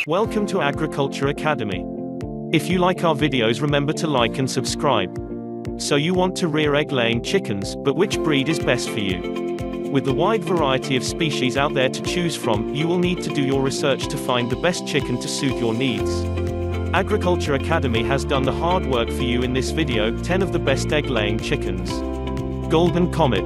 Welcome to Agriculture Academy. If you like our videos, remember to like and subscribe. So you want to rear egg-laying chickens, but which breed is best for you? With the wide variety of species out there to choose from, you will need to do your research to find the best chicken to suit your needs. Agriculture Academy has done the hard work for you in this video, 10 of the best egg-laying chickens. Golden Comet.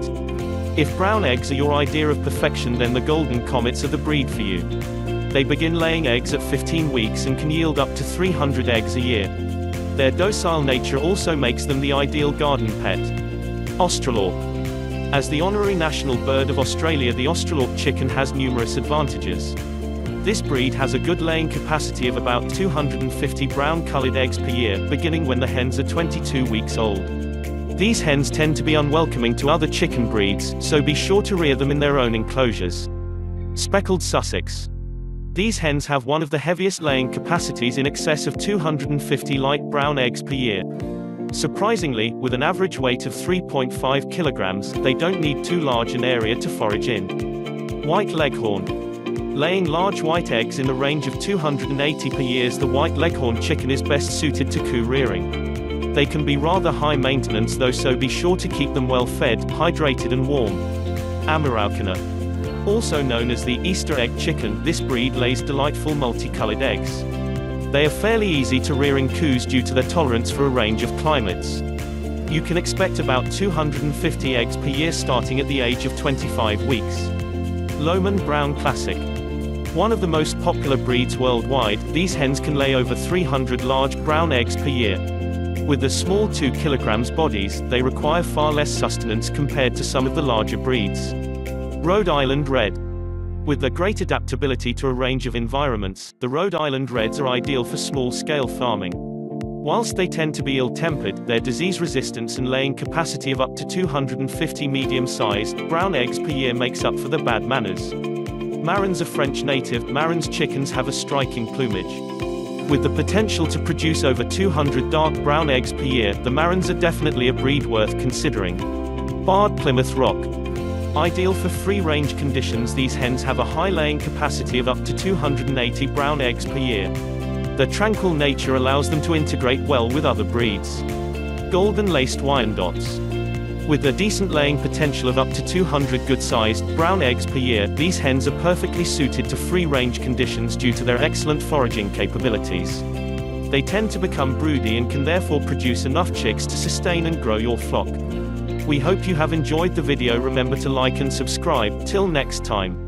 If brown eggs are your idea of perfection, then the Golden Comets are the breed for you. They begin laying eggs at 15 weeks and can yield up to 300 eggs a year. Their docile nature also makes them the ideal garden pet. Australorp. As the honorary national bird of Australia, the Australorp chicken has numerous advantages. This breed has a good laying capacity of about 250 brown-colored eggs per year, beginning when the hens are 22 weeks old. These hens tend to be unwelcoming to other chicken breeds, so be sure to rear them in their own enclosures. Speckled Sussex. These hens have one of the heaviest laying capacities, in excess of 250 light brown eggs per year. Surprisingly, with an average weight of 3.5 kilograms, they don't need too large an area to forage in. White Leghorn. Laying large white eggs in the range of 280 per year, the white Leghorn chicken is best suited to coop rearing. They can be rather high maintenance though, so be sure to keep them well fed, hydrated and warm. Ameraucana. Also known as the Easter egg chicken, this breed lays delightful multicolored eggs. They are fairly easy to rear in coops due to their tolerance for a range of climates. You can expect about 250 eggs per year starting at the age of 25 weeks. Lohmann Brown Classic. One of the most popular breeds worldwide, these hens can lay over 300 large brown eggs per year. With the small 2 kilograms bodies, they require far less sustenance compared to some of the larger breeds. Rhode Island Red. With their great adaptability to a range of environments, the Rhode Island Reds are ideal for small-scale farming. Whilst they tend to be ill-tempered, their disease resistance and laying capacity of up to 250 medium-sized, brown eggs per year makes up for their bad manners. Marans are French native. Marans chickens have a striking plumage. With the potential to produce over 200 dark brown eggs per year, the Marans are definitely a breed worth considering. Barred Plymouth Rock. Ideal for free-range conditions, these hens have a high laying capacity of up to 280 brown eggs per year. Their tranquil nature allows them to integrate well with other breeds. Golden Laced Wyandottes. With their decent laying potential of up to 200 good-sized, brown eggs per year, these hens are perfectly suited to free-range conditions due to their excellent foraging capabilities. They tend to become broody and can therefore produce enough chicks to sustain and grow your flock. We hope you have enjoyed the video. Remember to like and subscribe. Till next time.